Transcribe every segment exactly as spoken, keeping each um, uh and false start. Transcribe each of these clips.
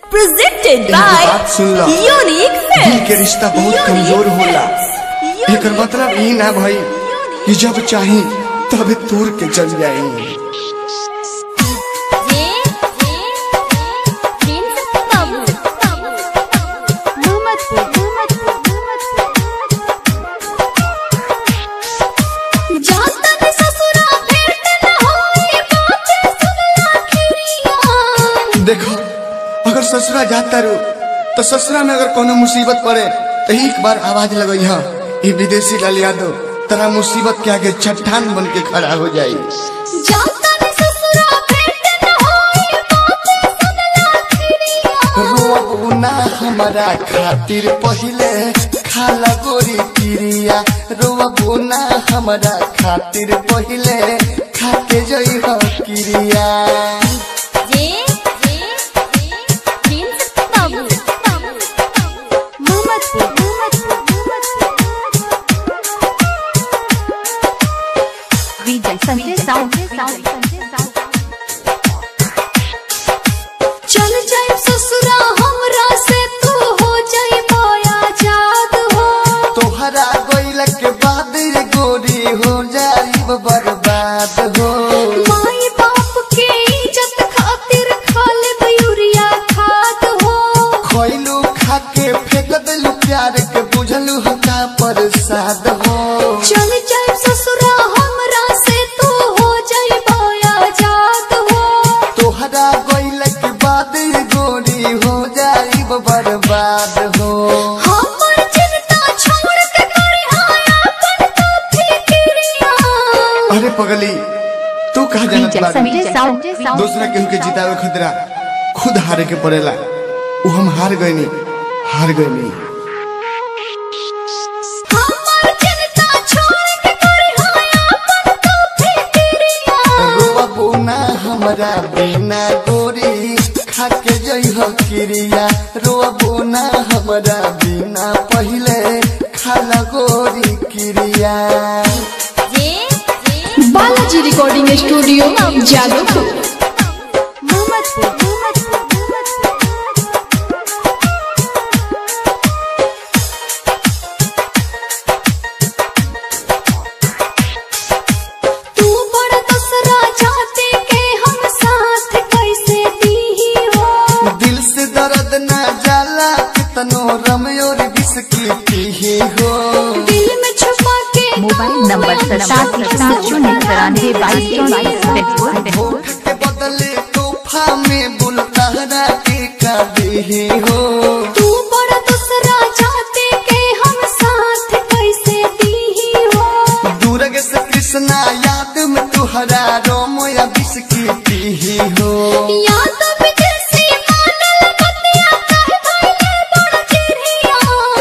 Presented by Unique Films। दिल के रिश्ता बहुत कमजोर होला। एकर मतलब ई ना भाई कि जब चाही तब तूर के चल जाई। देखो अगर ससुरा जाता रो तो ससुरा में अगर कोनो मुसीबत पड़े तो एक बार आवाज लगई हा ये विदेशी लाल यादव तेरा मुसीबत के आगे चट्टान बन के खड़ा हो जाई। रोना हमारा खातिर पहिले खाला गोरी पिरिया रोना हमारा खातिर पहिले खाके जई हो किरिया। चल जाए ससुरा हमरा से तू हो जाए माया जाद हो। तोहरा गोइल के बाद रे गोरी हो जाई बर्बाद हो। माई बाप के इज्जत खातिर खा ले यूरिया खाद हो। खोइलू खा के फेंक देलू प्यार के बुझलू का प्रसाद हो। चल जाए ससुरा हमरा से तू हो जाए माया जाद हो। तोहरा गोइल के बाद रे गोरी हो जाई बर्बाद हो। हमर चिंता छोड़ के करे हाया अपन तो फिक्रिया। अरे पगली तू कहा जानत बा दूसरा केहू के जितावे खतरा खुद हारे के पड़ेला। उ हम हार गईनी हार गईनी। हमर चिंता छोड़ के करे हाया अपन तो फिक्रिया। रोवा बोना हमरा बिना गोरी खाके जई हो किरिया। रोवा बोना हमरा बिना पहिले खाला गोरी किरिया। Balaji recording studio Jadavpur. तू बड़ा दूसरा चाहते के हम साथ कैसे दी हो। दिल से दर्द ना जाला कितनो रमयोर बिस्की पी हो। दिल में छुपा के मोबाइल नंबर सात सात शून्य तिरानवे बाईस चौबीस। होठ के बदले तोहफा में बुलतारा के काबी हो। तू बड़ा दूसरा चाहते के हम साथ कैसे दी हो। दूरग से कृष्णा याद में तुहरा रोम या बिस्की पी हो। या तो विदेशी मानल बतिया काहे भइले बड़ चिड़िया।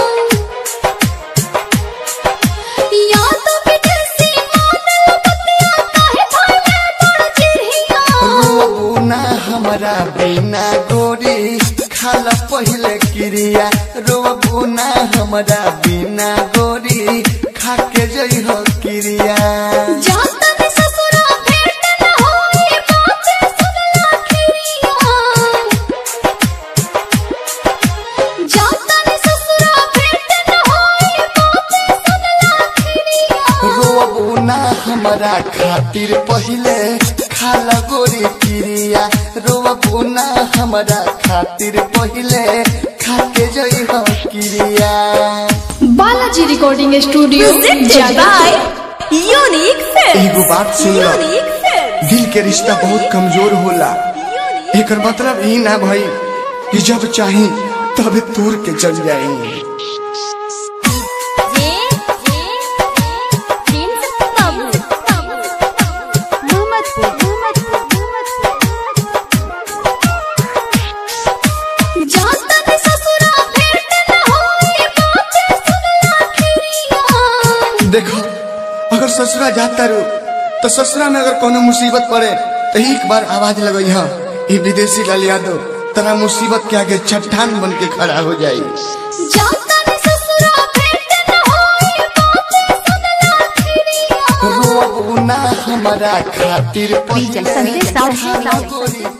या तो विदेशी मानल बतिया काहे भइले बड़ चिड़िया। रोना हमरा बिना गोरी खाला पहिले किरिया। रोना हमरा बिना गोरी खाके जई हो किरिया। जाता भी ससुरा भेंट न होई बातें सुनला खिरिया। जाता भी ससुरा भेंट न होई बातें सुनला खिरिया। रोना हमरा खातिर पहिले खाला गोरी किरिया। रोना हमरा खातिर पहिले खाके जई हो किरिया। Balaji recording studio Presented by Unique Films। एगो बात सुन लो, Unique Films। दिल के रिश्ता बहुत कमजोर होला। एकर मतलब ई ना भाई कि जब चाही तब तूर के चल जाई। जाता भी ससुरा भेंट न होई बातें सुनला खिरिया। देखो अगर ससुरा जाता रो तो ससुरा में अगर कोनो मुसीबत पड़े तो एक बार आवाज लगई हा ये विदेशी लाल यादव तेरा मुसीबत के आगे चट्टान बन के खड़ा हो जाई। जाता भी ससुरा भेंट न होई बातें सुनला खिरिया। रोना हमारा खातिर संदेश पहिले